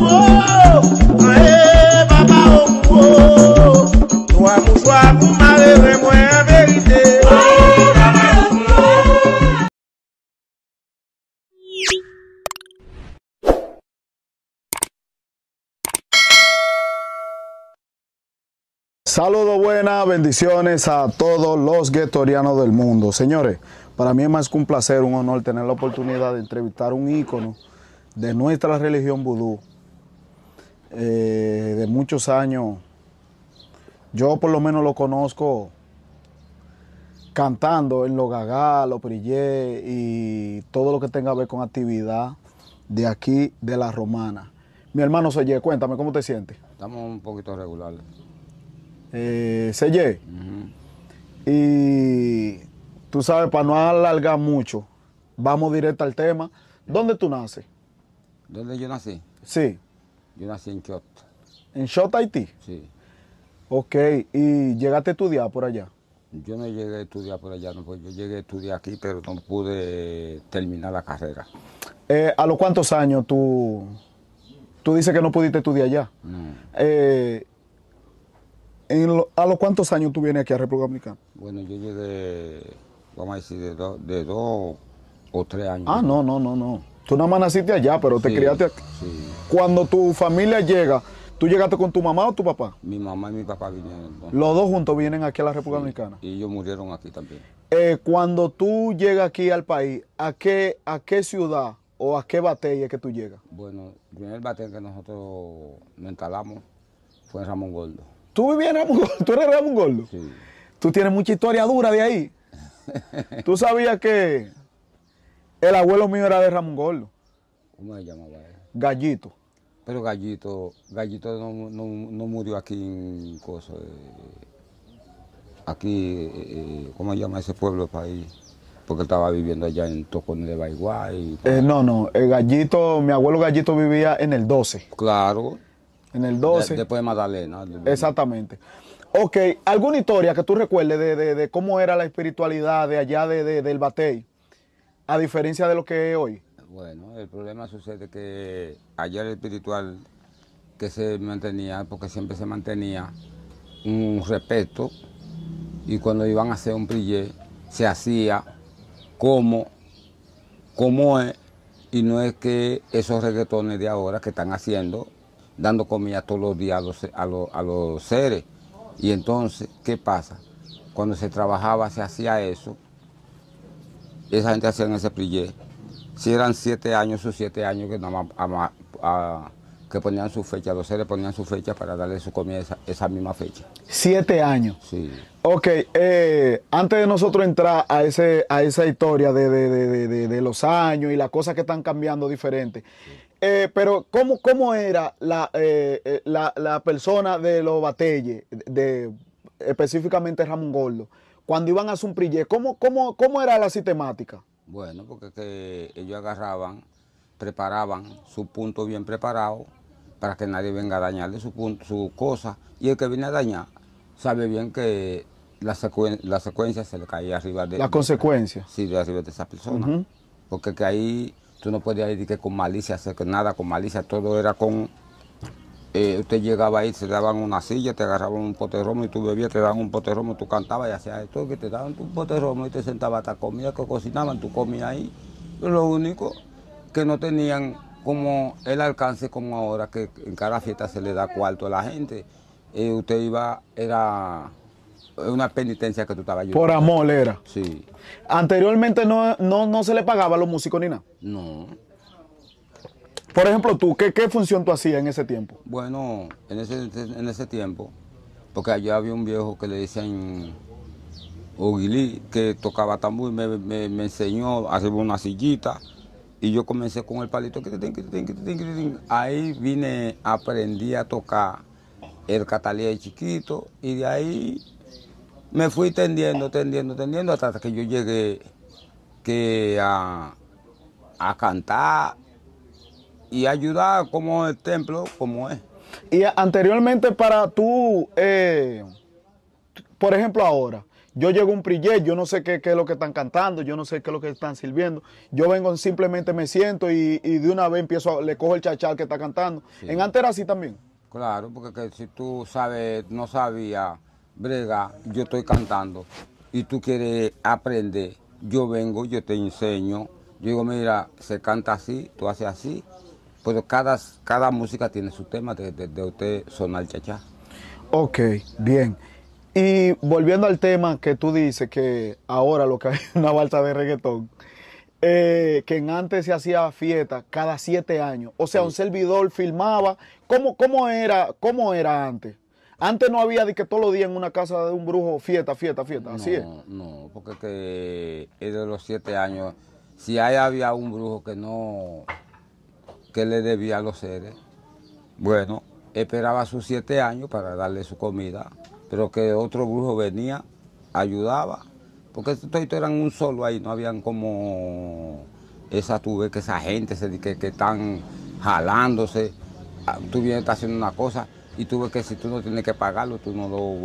Saludos, buenas, bendiciones a todos los guetorianos del mundo. Señores, para mí es más que un placer, un honor tener la oportunidad de entrevistar a un ícono de nuestra religión vudú. De muchos años, yo por lo menos lo conozco cantando en los gagá, los prillé y todo lo que tenga que ver con actividad de aquí, de la Romana. Mi hermano Seye, cuéntame, ¿cómo te sientes? Estamos un poquito regulares. Seye, y tú sabes, para no alargar mucho, vamos directo al tema. ¿Dónde tú naces? ¿Dónde yo nací? Sí. Yo nací en Chot. ¿En Chot, Haití? Sí. Ok, ¿y llegaste a estudiar por allá? Yo no llegué a estudiar por allá, no, pues yo llegué a estudiar aquí, pero no pude terminar la carrera. ¿A los cuántos años tú dices que no pudiste estudiar allá? No. ¿A los cuántos años tú vienes aquí a República Dominicana? Bueno, yo llegué, vamos a decir, de 2 o 3 años. Ah, no. Tú nada más naciste allá, pero te criaste aquí. Sí. Cuando tu familia llega, ¿tú llegaste con tu mamá o tu papá? Mi mamá y mi papá vinieron. ¿No? Los dos juntos vienen aquí a la República Dominicana. Y ellos murieron aquí también. Cuando tú llegas aquí al país, ¿a qué ciudad o a qué batalla es que tú llegas? Bueno, el primer batalla que nosotros nos instalamos fue en Ramón Gordo. ¿Tú vivías en Ramón Gordo? ¿Tú eres Ramón Gordo? Sí. Tú tienes mucha historia dura de ahí. ¿Tú sabías que el abuelo mío era de Ramón Gordo? ¿Cómo se llamaba él? Gallito. Pero Gallito no murió aquí en Coso. Aquí, ¿cómo se llama ese pueblo país? Porque él estaba viviendo allá en Tocones de Baigua. No, el Gallito, mi abuelo Gallito vivía en el 12. Claro. En el 12. Después de Magdalena. Exactamente. Ok, ¿alguna historia que tú recuerdes de cómo era la espiritualidad de allá del Batey, a diferencia de lo que es hoy? Bueno, el problema sucede que allá el espiritual que se mantenía, porque siempre se mantenía un respeto, y cuando iban a hacer un brillé, se hacía como es, y no es que esos reggaetones de ahora que están haciendo, dando comida todos los días a los seres. Y entonces, ¿qué pasa? Cuando se trabajaba, se hacía eso, esa gente hacía ese brillé. Si eran 7 años, sus 7 años que nada más que ponían su fecha, los seres ponían su fecha para darle su comida esa misma fecha. 7 años. Sí. Ok, antes de nosotros entrar a esa historia de los años y las cosas que están cambiando diferentes, pero ¿cómo era la persona de los Bateyes, específicamente Ramón Gordo, cuando iban a hacer un prillé? ¿Cómo era la sistemática? Bueno, porque que ellos agarraban, preparaban su punto bien preparado para que nadie venga a dañarle su cosa, y el que viene a dañar sabe bien que la secuencia se le caía arriba de... La consecuencia. Sí, de arriba de esa persona. Porque que ahí tú no podías ir que con malicia, hacer nada con malicia, todo era con... usted llegaba ahí, te daban una silla, te agarraban un pote de romo y tú bebías, te daban un pote de romo, tú cantabas y hacías esto, que te daban un pote de romo y te sentabas a comida que cocinaban, tú comías ahí. Pero lo único que no tenían como el alcance como ahora, que en cada fiesta se le da cuarto a la gente. Usted iba, era una penitencia que tú estabas ayudando. Por amor era. Sí. Anteriormente no se le pagaba a los músicos ni nada. No. Por ejemplo, tú, ¿qué función tú hacías en ese tiempo? Bueno, en ese tiempo, porque allá había un viejo que le decían Oguilí, que tocaba tambor, me enseñó a hacer una sillita, y yo comencé con el palito, ahí vine, aprendí a tocar el catalía chiquito, y de ahí me fui tendiendo, hasta que yo llegué a cantar y ayudar como el templo, como es. Y anteriormente para tú, por ejemplo ahora, yo llego a un prillé, yo no sé qué es lo que están cantando, yo no sé qué es lo que están sirviendo. Yo vengo, simplemente me siento y de una vez le cojo el chachal que está cantando. Sí. En antes era así también. Claro, porque que si tú sabes, no sabías brega, yo estoy cantando y tú quieres aprender, yo vengo, yo te enseño. Yo digo, mira, se canta así, tú haces así, pero cada música tiene su tema de usted sonar chachá. Ok, bien. Y volviendo al tema que tú dices que ahora lo que hay es una balsa de reggaetón, que en antes se hacía fiesta cada 7 años. O sea, Sí. un servidor filmaba. ¿Cómo era antes? Antes no había de que todos los días en una casa de un brujo fiesta. Así es. No, porque que es de los 7 años. Si ahí había un brujo que le debía a los seres, bueno, esperaba sus 7 años para darle su comida, pero que otro brujo venía, ayudaba, porque todos eran un solo ahí, no habían como tú ves que esa gente que están jalándose, tú vienes estás haciendo una cosa y tú ves que si tú no tienes que pagarlo, tú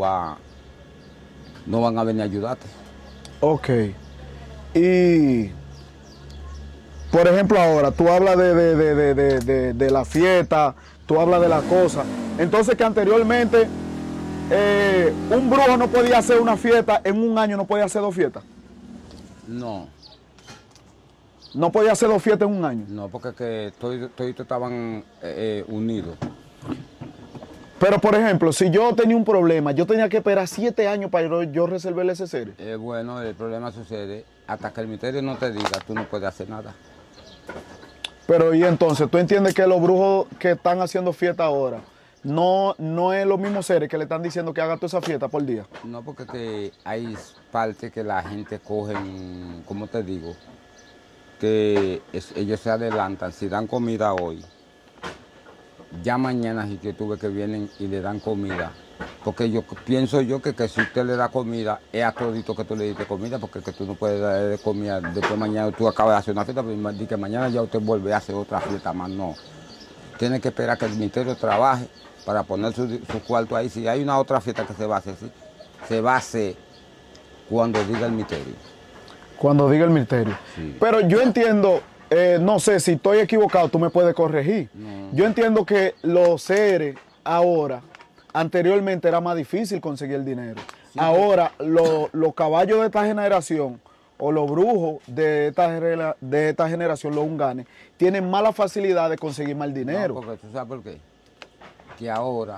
no van a venir a ayudarte. Ok. Y, por ejemplo, ahora tú hablas de la fiesta, tú hablas de la cosa. Entonces que anteriormente un brujo no podía hacer una fiesta, en un año no podía hacer 2 fiestas. No, No podía hacer 2 fiestas en un año. no, porque que todos estaban unidos. Pero, por ejemplo, si yo tenía un problema, yo tenía que esperar 7 años para yo resolver ese serie. Bueno, el problema sucede, hasta que el misterio no te diga, tú no puedes hacer nada. Pero, y entonces, ¿tú entiendes que los brujos que están haciendo fiesta ahora no es los mismos seres que le están diciendo que haga toda esa fiesta por día? No, porque que hay partes que la gente cogen, como te digo, que ellos se adelantan, si dan comida hoy, ya mañana sí que tuve que vienen y le dan comida. Porque yo pienso que si usted le da comida, es a todito que tú le diste comida, porque que tú no puedes darle comida, después mañana tú acabas de hacer una fiesta, pero di que mañana ya usted vuelve a hacer otra fiesta más, no. Tiene que esperar que el ministerio trabaje para poner su cuarto ahí. Si hay una otra fiesta que se va a hacer, ¿sí? Se va a hacer cuando diga el ministerio. Cuando diga el misterio. Sí. Pero yo entiendo, no sé, si estoy equivocado, tú me puedes corregir. No. Yo entiendo que los seres ahora, anteriormente era más difícil conseguir el dinero. Sí, Ahora, los caballos de esta generación o los brujos de esta generación, los unganes, tienen mala facilidad de conseguir más dinero. No, porque tú sabes por qué. Que ahora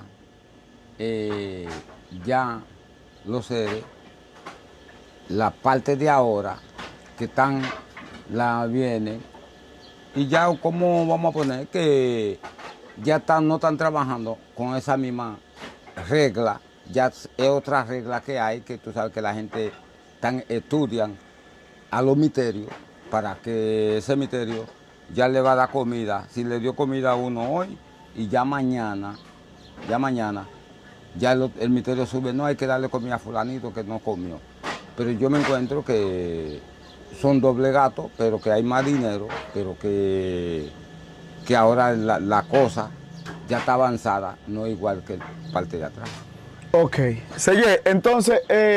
ya los seres, la parte de ahora que vienen, y ya como vamos a poner que ya no están trabajando con esa misma regla, ya es otra regla que hay, que tú sabes que la gente estudian a los misterios para que ese misterio ya le va a dar comida. Si le dio comida a uno hoy y ya mañana, ya el misterio sube, no hay que darle comida a fulanito que no comió. Pero yo me encuentro que son doble gato, pero que hay más dinero, pero que ahora la cosa ya está avanzada, no igual que la parte de atrás. Ok. Seye, entonces,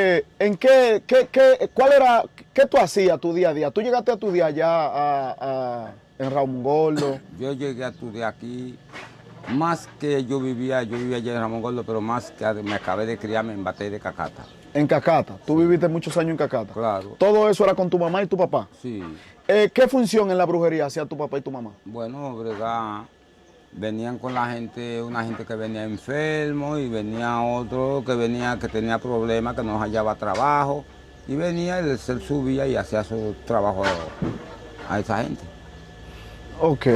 ¿qué tú hacías tu día a día? ¿Tú llegaste a estudiar ya en Ramón Gordo? Yo llegué a estudiar aquí, más que yo vivía allá en Ramón Gordo, pero más que me acabé de criarme en Batey de Cacata. En Cacata. Tú viviste muchos años en Cacata. Claro. ¿Todo eso era con tu mamá y tu papá? Sí. ¿Qué función en la brujería hacía tu papá y tu mamá? Bueno, bregar, venían con la gente, una gente que venía enfermo y venía otro que tenía problemas, que no hallaba trabajo. Y venía y él subía y hacía su trabajo a esa gente. Ok.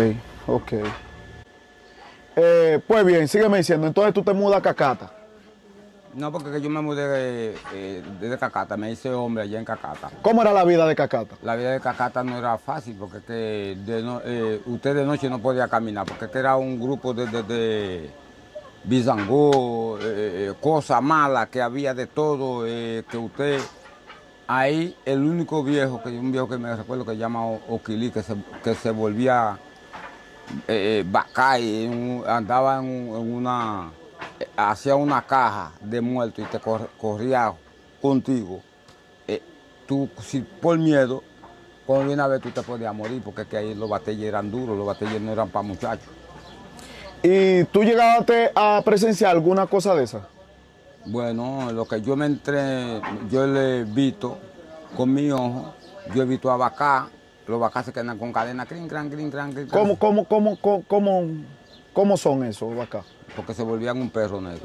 Pues bien, sígueme diciendo. Entonces tú te mudas a Cacata. No, porque yo me mudé desde Cacata, me hice hombre allá en Cacata. ¿Cómo era la vida de Cacata? La vida de Cacata no era fácil, porque usted de noche no podía caminar, porque era un grupo de bizangó, cosas malas, que había de todo, que usted... Ahí el único viejo, un viejo que me recuerdo que se llama Oquilí, que se volvía bacay, andaba hacía una caja de muertos y te corría contigo. tú, si por miedo, cuando viene a ver tú te podías morir, porque es que ahí los batalles eran duros, los batalles no eran para muchachos. ¿Y tú llegaste a presenciar alguna cosa de esa? Bueno, lo que yo me entré, yo le he visto con mi ojo, yo he visto a vacas, los vacas se quedan con cadena, crin, cran, crin, cran, crin, cran, ¿Cómo son esos acá? porque se volvían un perro negro.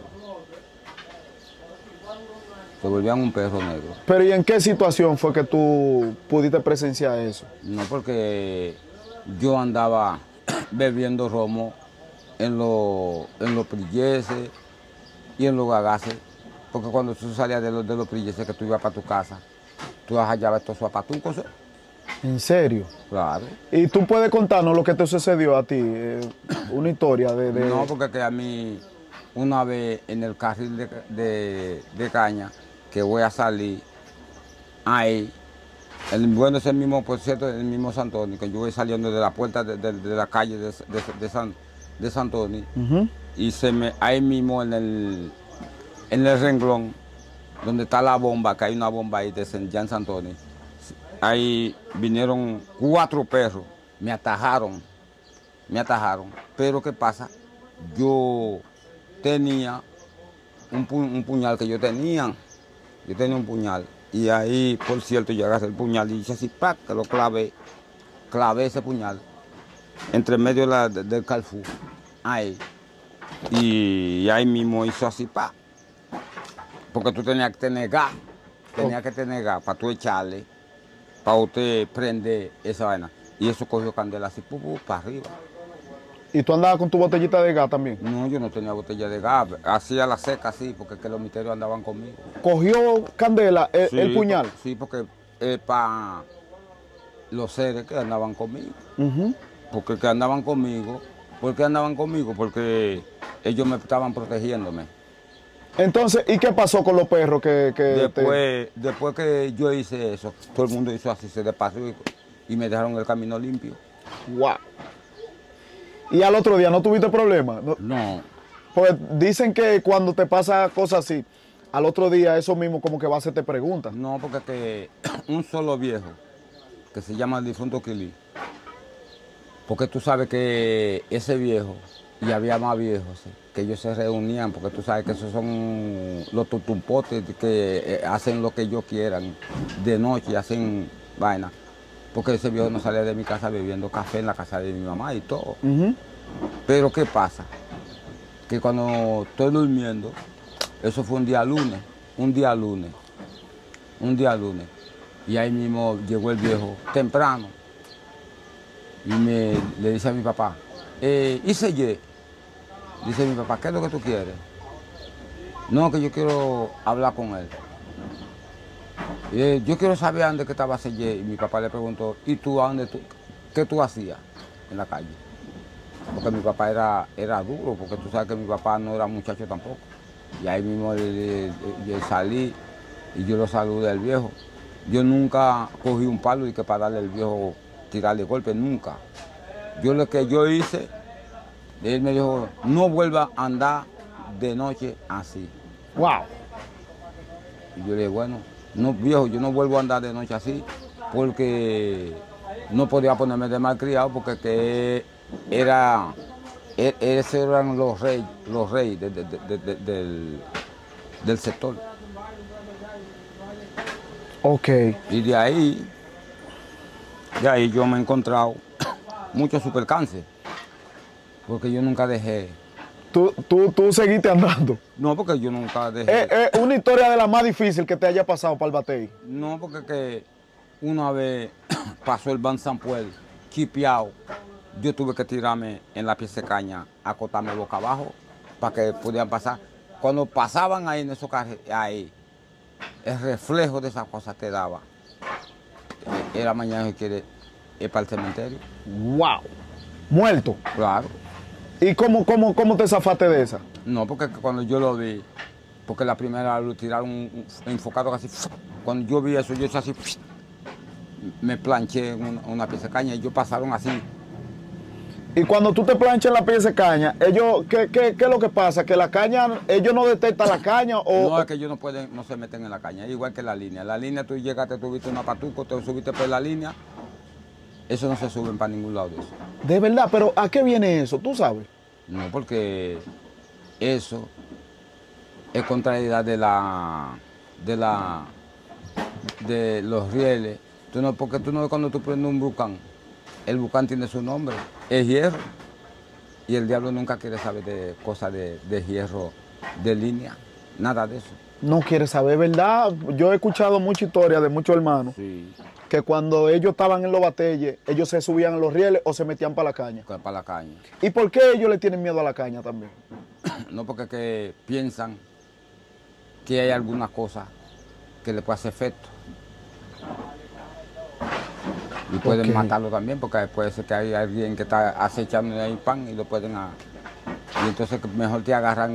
Se volvían un perro negro. Pero ¿y en qué situación fue que tú pudiste presenciar eso? No porque yo andaba bebiendo romo en los prilleses y en los gagaces, porque cuando tú salías de los prilleses que tú ibas para tu casa, tú hallabas estos zapatucos. ¿En serio? Claro. ¿Y tú puedes contarnos lo que te sucedió a ti? Una historia de... No, porque que a mí, una vez en el carril de caña, que voy a salir, ahí, bueno, es el mismo, por cierto, el mismo Santoni, que yo voy saliendo de la puerta de la calle de Santoni, y ahí mismo en el renglón, donde está la bomba, que hay una bomba ahí de Jean Santoni, ahí vinieron 4 perros, me atajaron, pero ¿qué pasa? Yo tenía un puñal que yo tenía un puñal, y ahí, por cierto, yo agarré el puñal y hice así, ¡pac!, que lo clavé ese puñal entre medio del calfú, ahí, y ahí mismo hizo así, ¡pac!, porque tú tenías que tener gas, para tú echarle, para usted prender esa vaina, y eso cogió candela así, para arriba. ¿Y tú andabas con tu botellita de gas también? No, yo no tenía botella de gas, hacía la seca así, porque que los misterios andaban conmigo. ¿Cogió candela Sí, el puñal? Sí, porque para los seres que andaban conmigo. Porque que andaban conmigo, ¿por qué andaban conmigo? Porque ellos me estaban protegiéndome. Entonces, ¿y qué pasó con los perros Después que yo hice eso, todo el mundo hizo así, se despasó y me dejaron el camino limpio. ¡Wow! ¿Y al otro día no tuviste problemas? No. Pues dicen que cuando te pasa cosas así, al otro día eso mismo como que va a hacerte preguntas. No, porque que un solo viejo, que se llama el difunto Quilí, porque tú sabes que ese viejo, y había más viejos, ¿sí?, que ellos se reunían, porque tú sabes que esos son los tutumpotes que hacen lo que ellos quieran, de noche hacen vaina, porque ese viejo no salía de mi casa bebiendo café en la casa de mi mamá y todo. Pero ¿qué pasa? Que cuando estoy durmiendo, eso fue un día lunes, y ahí mismo llegó el viejo temprano y le dice a mi papá, dice mi papá, ¿qué es lo que tú quieres? No, que yo quiero hablar con él. Yo quiero saber a dónde que estaba Seye. Y mi papá le preguntó, ¿y tú qué tú hacías en la calle? Porque mi papá era duro, porque tú sabes que mi papá no era muchacho tampoco. Y ahí mismo yo salí y yo lo saludé al viejo. Yo nunca cogí un palo y que para darle al viejo, tirarle golpe, nunca. Lo que yo hice, él me dijo, no vuelva a andar de noche así. ¡Wow! Y yo le dije, bueno, no, viejo, yo no vuelvo a andar de noche así, porque no podía ponerme de malcriado, porque que esos eran los reyes del sector. Ok. Y de ahí yo me he encontrado muchos supercáncer, porque yo nunca dejé. ¿Tú seguiste andando? No, porque yo nunca dejé. Es una historia de la más difícil que te haya pasado para el batey. No, porque que una vez pasó el Ban Sampuel chipeado, yo tuve que tirarme en la pieza de caña, acotarme boca abajo, para que pudieran pasar. Cuando pasaban ahí en esos carros, ahí, el reflejo de esa cosa te daba. Era mañana que quiere ir para el cementerio. ¡Wow! ¿Muerto? Claro. ¿Y cómo te zafaste de esa? No, porque cuando yo lo vi, porque la primera lo tiraron enfocado así, cuando yo vi eso, yo hice así, me planché en una pieza de caña y ellos pasaron así. Y cuando tú te planchas la pieza de caña, ellos, ¿qué es lo que pasa? Que la caña, ellos no detectan la caña o... No, es que ellos no pueden, no se meten en la caña, es igual que la línea. La línea tú llegaste, tuviste una patuco, te subiste por la línea, eso no se suben para ningún lado de eso. De verdad, pero ¿a qué viene eso? ¿Tú sabes? No, porque eso es contrariedad de los rieles. Tú no, porque tú no ves cuando tú prendes un vulcán, el vulcán tiene su nombre, es hierro. Y el diablo nunca quiere saber de cosas de hierro, de línea, nada de eso. No quiere saber, ¿verdad? Yo he escuchado mucha historia de muchos hermanos Sí, que cuando ellos estaban en los batelles, ellos se subían a los rieles o se metían para la caña. para la caña. ¿Y por qué ellos le tienen miedo a la caña también? No porque que piensan que hay alguna cosa que le puede hacer efecto. Y pueden matarlo también, porque puede ser que hay alguien que está acechando ahí pan y lo pueden... Y entonces mejor te agarran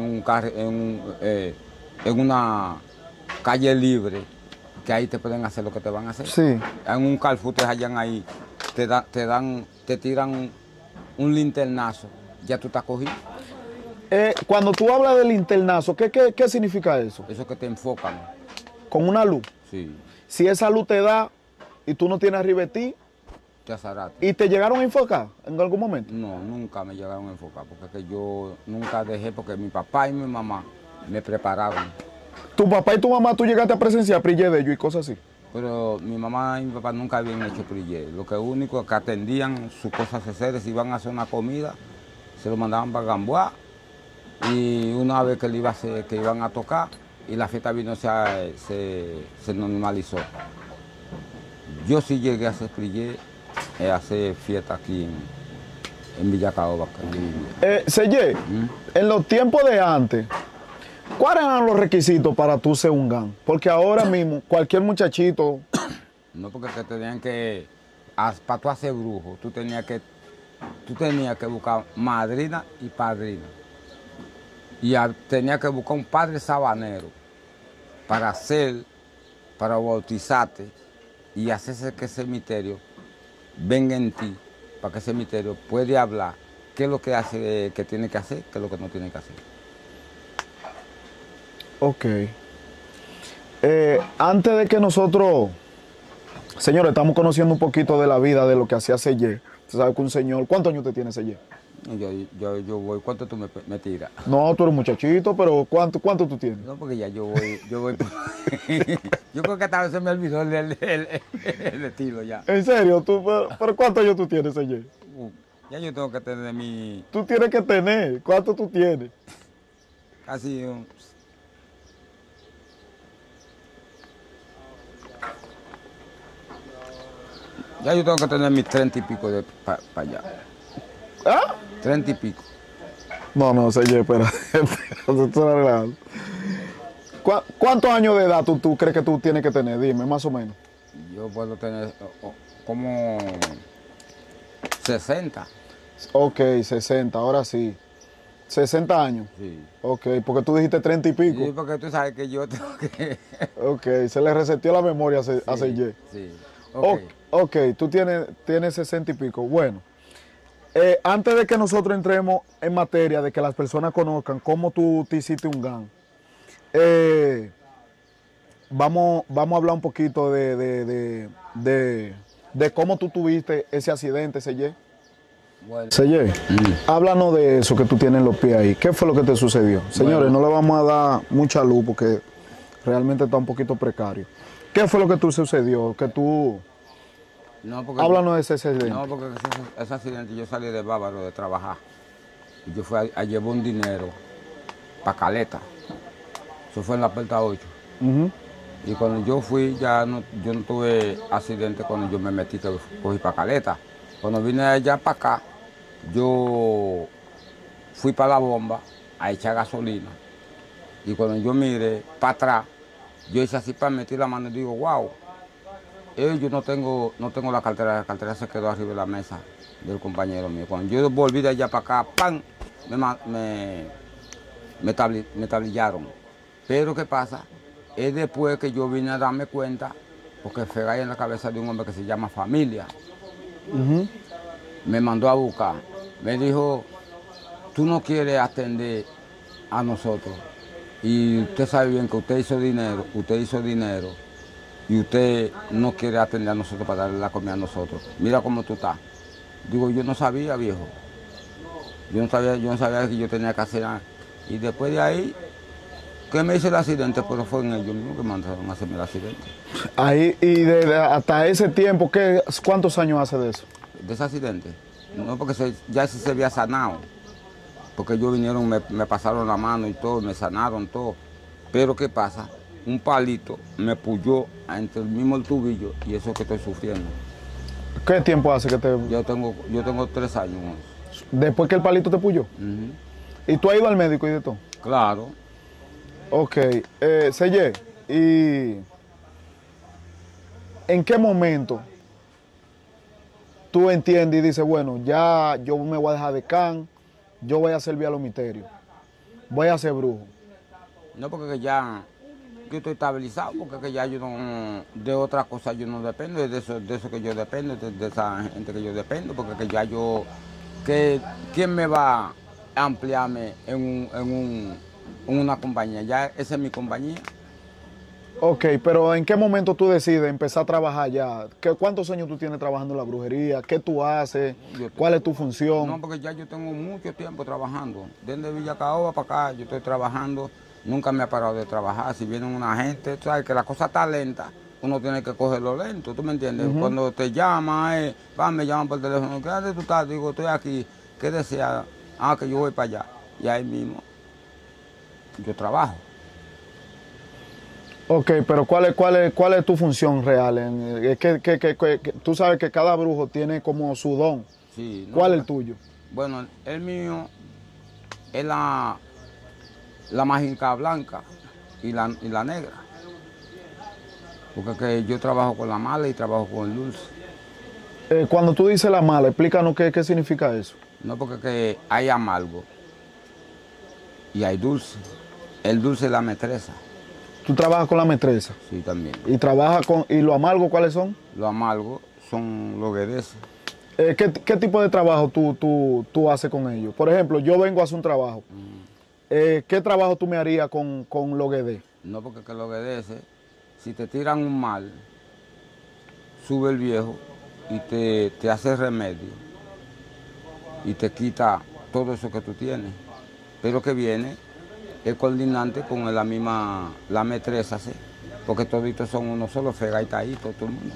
en una calle libre, que ahí te pueden hacer lo que te van a hacer. Sí. En un Carrefour te hallan ahí, te tiran un linternazo, ya tú estás cogido. Cuando tú hablas del linternazo, ¿qué significa eso? Eso que te enfocan. Con una luz. Sí, Si esa luz te da y tú no tienes arriba de ti, te azaraste. ¿y te llegaron a enfocar en algún momento? No, nunca me llegaron a enfocar, porque que yo nunca dejé, porque mi papá y mi mamá me prepararon. Tu papá y tu mamá, tú llegaste a presenciar prille de ellos y cosas así. Pero mi mamá y mi papá nunca habían hecho prillé. Lo que único que atendían sus cosas hacer, si iban a hacer una comida, se lo mandaban para Gamboa. Y una vez que, que iban a tocar, y la fiesta vino, se normalizó. Yo sí llegué a hacer prillé, a hacer fiesta aquí en Villa Caoba. Seye, en los tiempos de antes, ¿cuáles eran los requisitos para tú ser un gang? Porque ahora mismo, cualquier muchachito... No, porque te tenían que, para tú hacer brujo, tú tenías que buscar madrina y padrina. Y tenías que buscar un padre sabanero para bautizarte y hacerse que ese misterio venga en ti, para que ese misterio puede hablar qué es lo que hace, que tiene que hacer, qué es lo que no tiene que hacer. Ok. Antes de que nosotros, señores, estamos conociendo un poquito de la vida de lo que hacía Seye. Usted sabe que un señor, ¿cuántos años te tiene Seye? Yo voy, ¿cuánto tú me tiras? No, tú eres muchachito, pero ¿cuánto tú tienes? No, porque ya yo voy. Yo creo que hasta vez se me olvidó el estilo ya. ¿En serio? ¿Pero cuántos años tú tienes, Seye? Ya yo tengo que tener mi... Tú tienes que tener. ¿Cuánto tú tienes? Casi ya yo tengo que tener mis 30 y pico para allá. ¿Ah? 30 y pico. No, Seye, espera. ¿Cuántos años de edad tú crees que tú tienes que tener? Dime, más o menos. Yo puedo tener como 60. Ok, 60, ahora sí. 60 años. Sí. Ok, porque tú dijiste 30 y pico. Sí, porque tú sabes que yo tengo que... Ok, se le reseteó la memoria a Seye. Sí, Ok, tú tienes 60 y pico. Bueno, antes de que nosotros entremos en materia de que las personas conozcan cómo tú te hiciste un gang, vamos a hablar un poquito de cómo tú tuviste ese accidente, Seye. Bueno. Seye, háblanos de eso que tú tienes en los pies ahí. ¿Qué fue lo que te sucedió? Señores, no le vamos a dar mucha luz porque realmente está un poquito precario. ¿Qué fue lo que tú sucedió? Que tú... No, porque háblanos de ese accidente. No, porque ese accidente yo salí de Bávaro de trabajar. Y yo fui a llevar un dinero para Caleta. Eso fue en la puerta 8. Y cuando yo fui, yo no tuve accidente cuando yo me metí, que cogí para Caleta. Cuando vine allá para acá, yo fui para la bomba a echar gasolina. Y cuando yo miré para atrás, yo hice así para meter la mano y digo, wow. Yo no tengo la cartera se quedó arriba de la mesa del compañero mío. Cuando yo volví de allá para acá, ¡pam! Me tablillaron. Pero ¿qué pasa? Es después que yo vine a darme cuenta, porque fue en la cabeza de un hombre que se llama Familia. Me mandó a buscar Me dijo, tú no quieres atender a nosotros. Y usted sabe bien que usted hizo dinero y usted no quiere atender a nosotros para darle la comida a nosotros. Mira cómo tú estás. Digo, yo no sabía, viejo. Yo no sabía que yo tenía que hacer nada. Y después de ahí, que me hice el accidente, pero fue en ellos mismos que mandaron a hacerme el accidente. Ahí, y hasta ese tiempo, ¿cuántos años hace de eso? ¿De ese accidente? No, porque ya se había sanado. Porque ellos vinieron, me pasaron la mano y todo, me sanaron todo. Pero ¿qué pasa? Un palito me puyó entre el mismo tubillo y eso que estoy sufriendo. ¿Qué tiempo hace que te...? Yo tengo 3 años. ¿Después que el palito te puyó? ¿Y tú has ido al médico y de todo? Claro. Ok. Seye, ¿y en qué momento tú entiendes y dices, bueno, ya yo me voy a dejar de can, yo voy a servir a los misterios, voy a ser brujo? No, porque ya yo estoy estabilizado, porque que ya yo no, de otra cosa yo no dependo, de eso que yo dependo, de esa gente que yo dependo, porque que ya yo, ¿quién me va a ampliarme en una compañía? Ya esa es mi compañía. Ok, pero ¿en qué momento tú decides empezar a trabajar ya? ¿Cuántos años tú tienes trabajando en la brujería? ¿Qué tú haces? ¿Cuál es tu función? No, porque ya yo tengo mucho tiempo trabajando. Desde Villa Caoba para acá yo estoy trabajando. Nunca me he parado de trabajar. Si viene una gente, tú sabes que la cosa está lenta, uno tiene que cogerlo lento, ¿tú me entiendes? Cuando te llaman, me llaman por teléfono, ¿qué haces tú estás? Digo, estoy aquí, ¿qué deseas? Que yo voy para allá. Y ahí mismo yo trabajo. Ok, pero ¿cuál es tu función real? Tú sabes que cada brujo tiene como su don. Sí, no, ¿Cuál es el tuyo? Bueno, el mío es la mágica blanca y la negra. Porque que yo trabajo con la mala y trabajo con el dulce. Cuando tú dices la mala, explícanos qué significa eso. No, porque que hay amargo y hay dulce. El dulce es la metresa. ¿Tú trabajas con la metresa? Sí, también. ¿Y lo amargo cuáles son? Los amargos son los guedeses. ¿Qué tipo de trabajo tú haces con ellos? Por ejemplo, yo vengo a hacer un trabajo. ¿Qué trabajo tú me harías con los guedes? No, porque que los guedeses, si te tiran un mal, sube el viejo y te hace remedio y te quita todo eso que tú tienes. Pero que viene es coordinante con la metresa, ¿sí? Porque toditos son uno solo, fega y taíto, todo el mundo.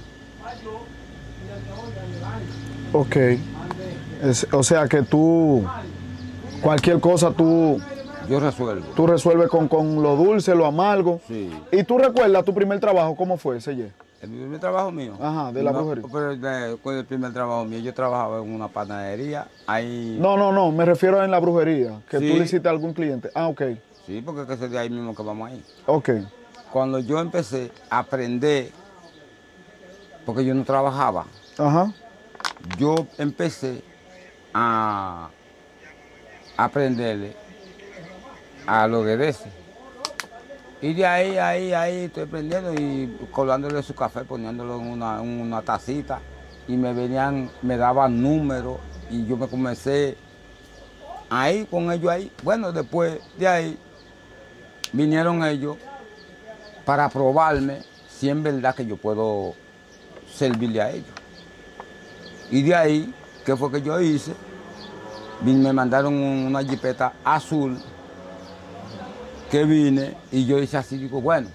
Ok. O sea que tú, cualquier cosa yo resuelvo. Tú resuelves con lo dulce, lo amargo. Sí. ¿Y tú recuerdas tu primer trabajo? ¿Cómo fue, Seye? ¿El primer trabajo mío? Ajá, de la brujería. Pero con el primer trabajo mío, yo trabajaba en una panadería. Ahí... No, me refiero a en la brujería, que Sí. tú le hiciste a algún cliente. Ah, ok. Sí, porque es que es de ahí mismo que vamos ahí. Ok. Cuando yo empecé a aprender, porque yo no trabajaba, Ajá. yo empecé a aprenderle a los guedeses. Y de ahí estoy aprendiendo y colándole su café, poniéndolo en una tacita. Y me daban números y yo me comencé ahí con ellos ahí. Bueno, después de ahí vinieron ellos para probarme si en verdad que yo puedo servirle a ellos. Y de ahí, ¿qué fue que yo hice? Me mandaron una jipeta azul que vine y yo hice así, digo, bueno.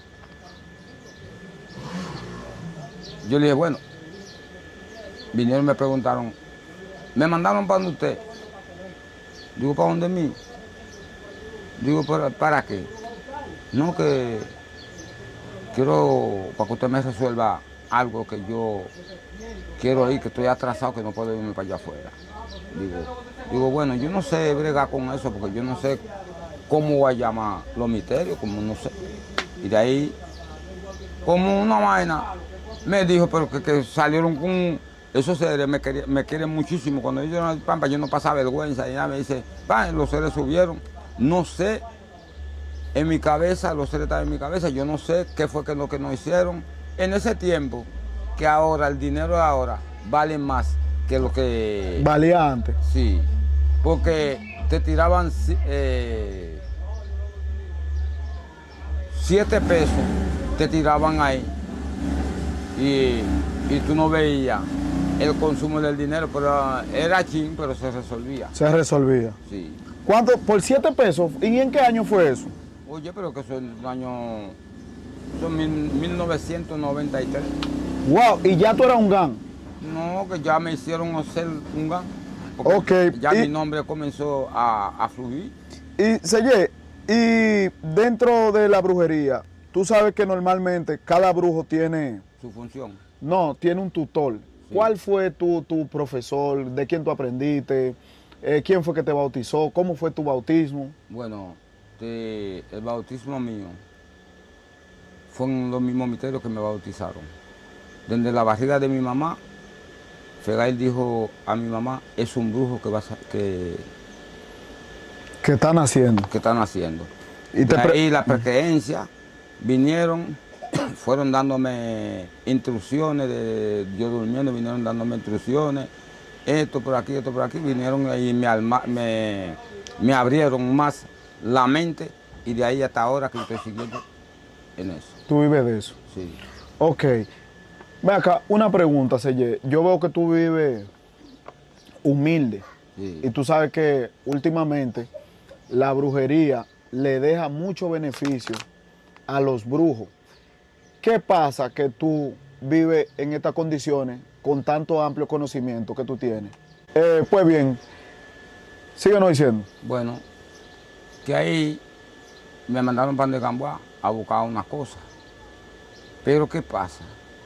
Yo le dije, bueno. Vinieron y me preguntaron, ¿me mandaron para donde usted? Digo, ¿para donde mí? Digo, ¿para qué? No, que quiero, para que usted me resuelva algo que yo quiero ir, que estoy atrasado, que no puedo irme para allá afuera. Digo, bueno, yo no sé bregar con eso, porque yo no sé cómo voy a llamar los misterios, como no sé. Y de ahí, como una vaina, me dijo, pero que salieron con... Esos seres me quieren muchísimo. Cuando ellos no Pampa, yo no pasaba vergüenza. Y ella me dice, los seres subieron. No sé, en mi cabeza, los seres estaban en mi cabeza. Yo no sé qué fue lo que nos hicieron. En ese tiempo, que ahora, el dinero de ahora, vale más que lo que... Valía antes. Sí. porque te tiraban 7 pesos, te tiraban ahí y tú no veías el consumo del dinero, pero era chin, pero se resolvía. Se resolvía. Sí. ¿Cuánto? Por 7 pesos. ¿Y en qué año fue eso? Oye, pero que eso es el año... Son 1993. Wow, y ya tú eras un gang. No, que ya me hicieron hacer un gang. Porque Ok. ya mi nombre comenzó a fluir. Y Seye, y dentro de la brujería, tú sabes que normalmente cada brujo tiene, Su función. no, tiene un tutor. Sí. ¿Cuál fue tu profesor? ¿De quién tú aprendiste? ¿Quién fue que te bautizó? ¿Cómo fue tu bautismo? Bueno, el bautismo mío fueron los mismos misterios que me bautizaron. Desde la barriga de mi mamá, Fegail dijo a mi mamá, es un brujo que ¿Qué están haciendo? están haciendo. Y De ahí la creencia vinieron, fueron dándome instrucciones, yo durmiendo, vinieron dándome instrucciones, esto por aquí, vinieron y me abrieron más la mente y de ahí hasta ahora que estoy siguiendo en eso. ¿Tú vives de eso? Sí. Ok. Ve acá, una pregunta, Seye. Yo veo que tú vives humilde. Sí. Y tú sabes que últimamente la brujería le deja mucho beneficio a los brujos. ¿Qué pasa que tú vives en estas condiciones con tanto amplio conocimiento que tú tienes? Pues bien, síguenos diciendo. Bueno, que ahí me mandaron para de Gamboa a buscar unas cosas. Pero ¿qué pasa?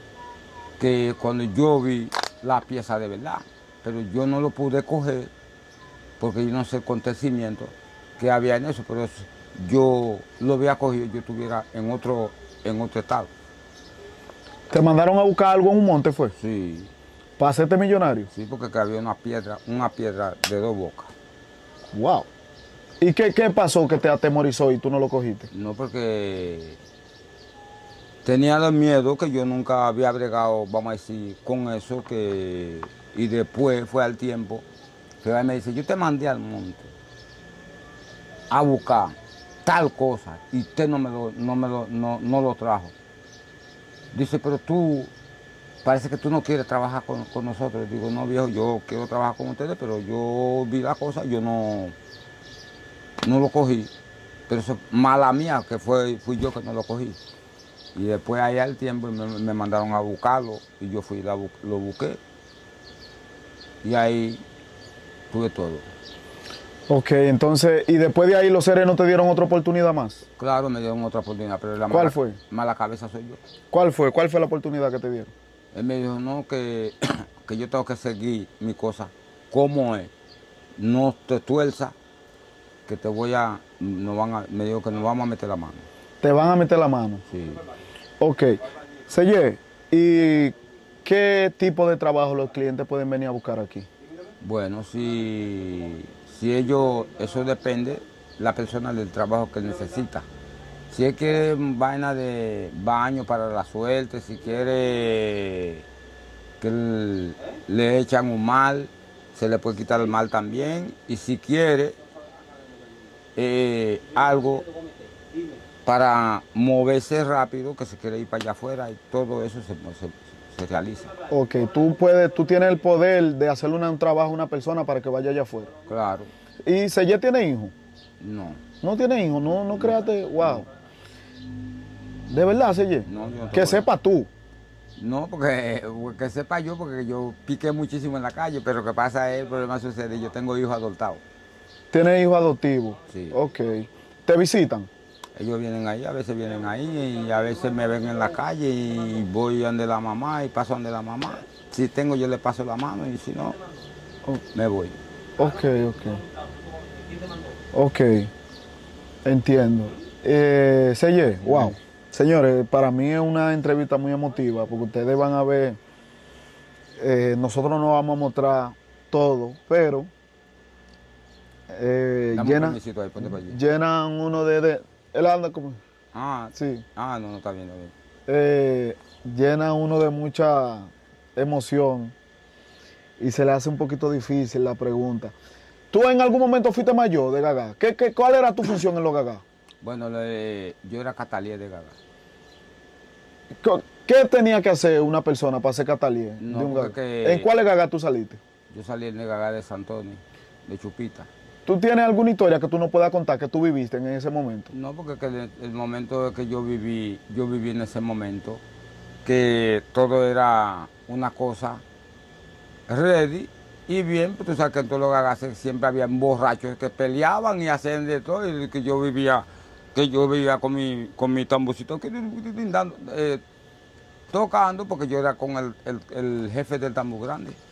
Que cuando yo vi la pieza de verdad, pero yo no lo pude coger porque yo no sé el acontecimiento que había en eso, pero yo lo había cogido, yo estuviera en otro estado. ¿Te mandaron a buscar algo en un monte, fue? Sí, ¿Para hacerte millonario? sí, porque que había una piedra de 2 bocas. Wow. ¿Y qué pasó que te atemorizó y tú no lo cogiste? No, porque tenía el miedo que yo nunca había bregado, vamos a decir, con eso, y después fue al tiempo, que me dice, yo te mandé al monte a buscar tal cosa y usted no lo trajo. Dice, pero tú, parece que tú no quieres trabajar con nosotros. Digo, no viejo, yo quiero trabajar con ustedes, pero yo vi la cosa, yo no lo cogí. Pero eso es mala mía, que fui yo que no lo cogí. Y después allá al tiempo me mandaron a buscarlo y yo fui, lo busqué. Y ahí tuve todo. Ok, entonces, y después de ahí los seres no te dieron otra oportunidad más. Claro, me dieron otra oportunidad, pero ¿Cuál fue? Mala cabeza soy yo. ¿Cuál fue? ¿Cuál fue la oportunidad que te dieron? Él me dijo, no, que yo tengo que seguir mi cosa como es. No te tuerzas, que me dijo que nos vamos a meter la mano. Te van a meter la mano. Sí. Ok. Seye, ¿y qué tipo de trabajo los clientes pueden venir a buscar aquí? Bueno, si ellos, eso depende la persona del trabajo que necesita. Si él quiere vaina de baño para la suerte, si quiere que le echan un mal, se le puede quitar el mal también. Y si quiere algo para moverse rápido, que se quiere ir para allá afuera, y todo eso se realiza. Ok, tú tienes el poder de hacerle un trabajo a una persona para que vaya allá afuera. Claro. ¿Y Seye tiene hijos? No. ¿No tiene hijos? No créate, wow. ¿De verdad, Seye? No, yo no Que sepa tú. No, porque que sepa yo, porque yo piqué muchísimo en la calle, pero lo que pasa es, el problema sucede, yo tengo hijos adoptados. ¿Tienes hijos adoptivos? Sí. Ok. ¿Te visitan? Ellos vienen ahí, a veces vienen ahí y a veces me ven en la calle y voy donde la mamá y paso donde la mamá. Si tengo, yo le paso la mano y si no, me voy. Ok. Ok. Entiendo. Seye, wow. Señores, para mí es una entrevista muy emotiva porque ustedes van a ver, nosotros no vamos a mostrar todo, pero Dame un permisito ahí, ponte para allí. llenan uno de él anda como, Ah, sí, no, está bien, está bien. llena uno de mucha emoción y se le hace un poquito difícil la pregunta. ¿Tú en algún momento fuiste mayor de Gaga? ¿Cuál era tu función en los Gaga? Bueno, yo era catalier de Gaga. ¿Qué tenía que hacer una persona para ser catalier No, de un Gaga? porque ¿En cuáles Gaga tú saliste? Yo salí en el Gaga de Santoni, de Chupita. ¿Tú tienes alguna historia que tú nos puedas contar que tú viviste en ese momento? No, porque el momento que yo viví en ese momento, que todo era una cosa ready y bien, pues tú sabes que en todos los Gagas siempre había borrachos que peleaban y hacían de todo, y que yo vivía con mi tamborcito tocando, porque yo era con el jefe del tambor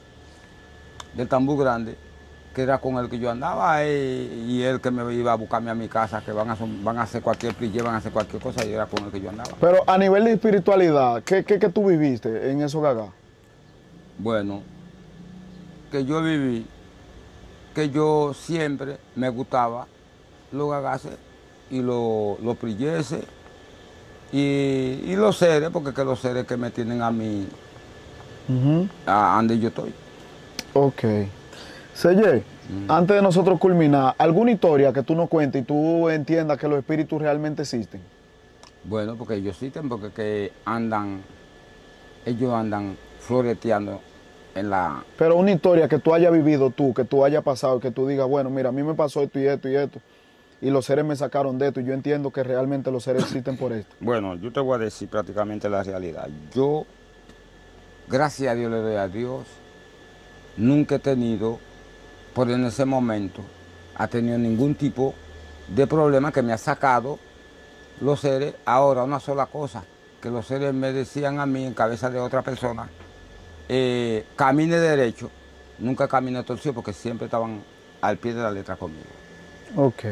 grande, que era con el que yo andaba, y él que me iba a buscarme a mi casa, que van a hacer cualquier plille, van a hacer cualquier cosa, y era con el que yo andaba. Pero a nivel de espiritualidad, ¿qué tú viviste en esos Gaga? Bueno, que yo viví, que yo siempre me gustaba los gagases y los prilleses y los seres, porque que los seres que me tienen a mí, a donde yo estoy. Ok. Seye, antes de nosotros culminar, ¿alguna historia que tú nos cuentes y tú entiendas que los espíritus realmente existen? Bueno, porque ellos existen, porque ellos andan floreteando en la... Pero una historia que tú hayas vivido tú, que tú hayas pasado, que tú digas, bueno, mira, a mí me pasó esto y esto y esto, y los seres me sacaron de esto, y yo entiendo que realmente los seres existen por esto. Bueno, yo te voy a decir prácticamente la realidad. Yo, gracias a Dios, le doy a Dios, nunca he tenido, por en ese momento, ha tenido ningún tipo de problema que me ha sacado los seres. Ahora, una sola cosa, que los seres me decían a mí en cabeza de otra persona, camine derecho, nunca camine torcido, porque siempre estaban al pie de la letra conmigo. Ok.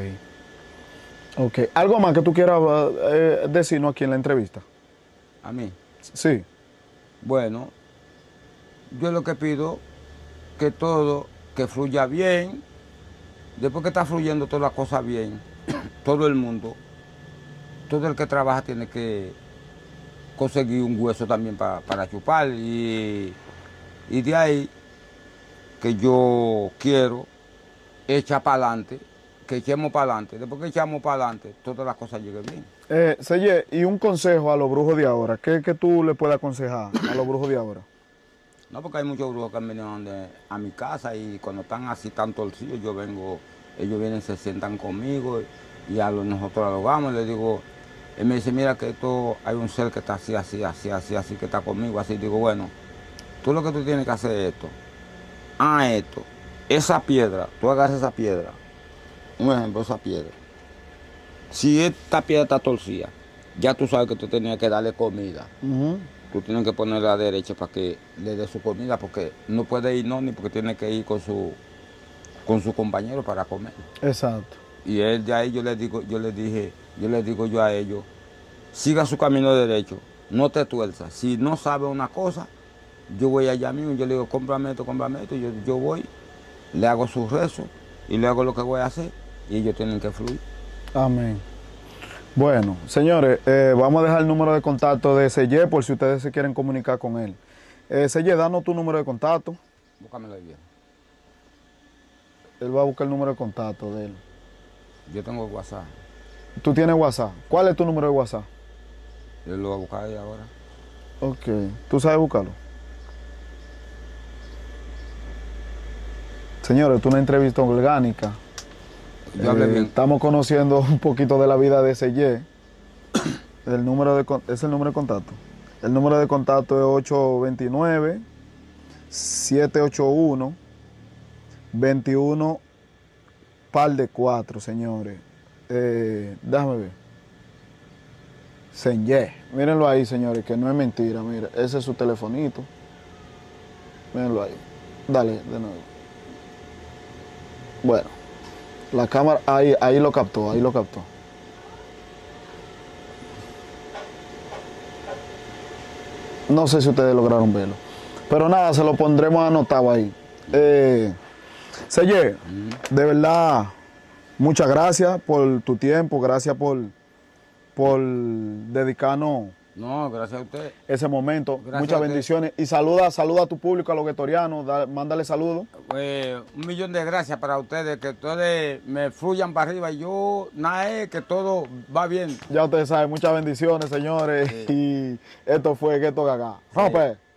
Ok. ¿Algo más que tú quieras decirnos aquí en la entrevista? ¿A mí? Sí. Bueno, yo lo que pido, que todo, que fluya bien. Después que está fluyendo toda la cosa bien, todo el mundo, todo el que trabaja tiene que conseguir un hueso también para chupar, y de ahí que yo quiero echar para adelante, que echemos para adelante. Después que echamos para adelante, todas las cosas lleguen bien. Seye, y un consejo a los brujos de ahora, ¿qué tú le puedes aconsejar a los brujos de ahora? No, porque hay muchos brujos que han venido a mi casa, y cuando están así tan torcidos, ellos vienen, se sientan conmigo, y nosotros alogamos, les digo, él me dice, mira que esto hay un ser que está así, que está conmigo, así. Digo, bueno, tú lo que tú tienes que hacer es esto. Esto, esa piedra, tú agarras esa piedra, un ejemplo, esa piedra. Si esta piedra está torcida, ya tú sabes que tú tenías que darle comida. Tú tienes que ponerla a la derecha para que le dé su comida, porque no puede ir ni porque tiene que ir con su compañero para comer. Exacto. Y él de ahí yo les digo yo a ellos, siga su camino derecho, no te tuerzas. Si no sabe una cosa, yo voy allá mismo, yo le digo, cómprame esto, yo voy, le hago su rezo y le hago lo que voy a hacer, y ellos tienen que fluir. Amén. Bueno, señores, vamos a dejar el número de contacto de Seye por si ustedes se quieren comunicar con él. Seye, danos tu número de contacto. Búscamelo ahí bien. Él va a buscar el número de contacto de él. Yo tengo WhatsApp. ¿Tú tienes WhatsApp? ¿Cuál es tu número de WhatsApp? Yo lo voy a buscar ahí ahora. Ok. ¿Tú sabes buscarlo? Señores, esto es una entrevista orgánica. Yo hablé bien. Estamos conociendo un poquito de la vida de Seye. Es el número de contacto. El número de contacto es 829-781-21-4, señores. Déjame ver. Seye. Mírenlo ahí, señores, que no es mentira. Mira, ese es su telefonito. Mírenlo ahí. Dale, de nuevo. Bueno. La cámara, ahí lo captó, No sé si ustedes lograron verlo. Pero nada, se lo pondremos anotado ahí. Seye, de verdad, muchas gracias por tu tiempo, gracias por dedicarnos No, gracias a usted. ese momento. Gracias Muchas a usted. bendiciones. Y saluda a tu público, a los guetorianos. Mándale saludos. 1.000.000 de gracias para ustedes, que ustedes me fluyan para arriba. Yo, nada es que todo va bien. Ya ustedes saben, muchas bendiciones, señores. Sí. Y esto fue Gueto Gaga. Rompe.